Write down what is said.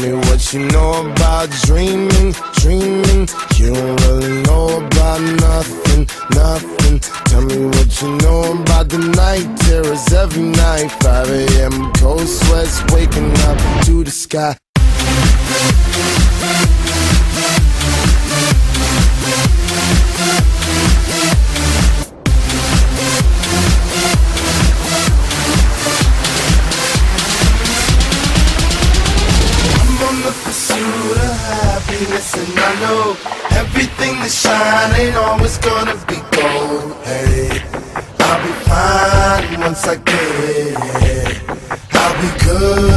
me what you know about dreaming, dreaming. You don't really know about nothing, nothing. Tell me what you know about the night terrors every night. 5 a.m. cold sweats waking up to the sky. Pursuit of happiness, and I know everything that shine ain't always gonna be gold. Hey, I'll be fine once I get it. I'll be good